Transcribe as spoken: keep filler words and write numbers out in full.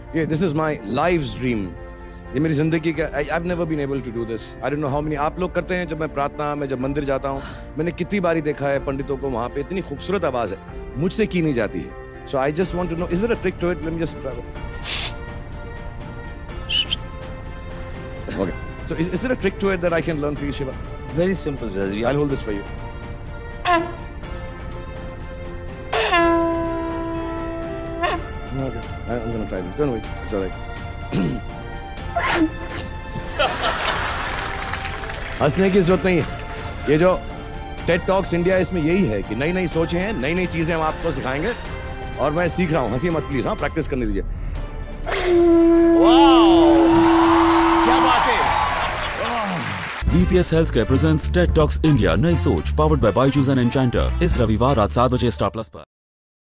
ये this is my life's dream, ये मेरी जिंदगी का, I have never been able to do this. I don't know how many आप लोग करते हैं। जब मैं प्रार्थना में जब मंदिर जाता हूँ, मैंने कितनी बारी देखा है पंडितों को वहाँ पे, इतनी खूबसूरत आवाज है, मुझसे की नहीं जाती है। So I just want to know, is there a trick to it? Let me just okay, so is there a trick to it that I can learn, please Shiva? Very simple, sir. I'll hold this for you. Okay, I'm gonna try this. Don't wait. It's alright. हंसने की जरूरत नहीं है। ये जो Ted talks India, इसमें यही है कि नई नई सोचें हैं, नई नई चीजें हम आपको सिखाएंगे, और मैं सीख रहा हूँ। हंसी मत प्लीज, हाँ, प्रैक्टिस करने दीजिए। Wow! क्या बात है! B P S Healthcare presents TED Talks India Nayi Soch, powered by Byju's and Enchanter, इस रविवार रात सात बजे स्टार प्लस पर।